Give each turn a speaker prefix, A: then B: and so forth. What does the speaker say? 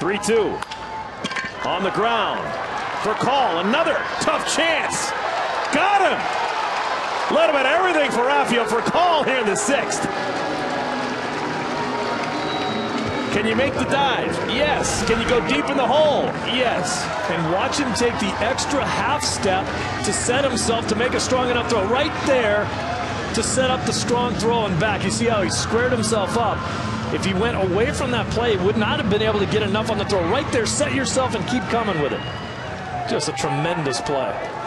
A: 3-2. On the ground. Furcal, another tough chance. Got him! A little bit of everything for Rafael Furcal here in the 6th. Can you make the dive? Yes. Can you go deep in the hole? Yes.
B: And watch him take the extra half step to set himself to make a strong enough throw right there to set up the strong throw and back. You see how he squared himself up. If he went away from that play, he would not have been able to get enough on the throw. Right there, set yourself and keep coming with it. Just a tremendous play.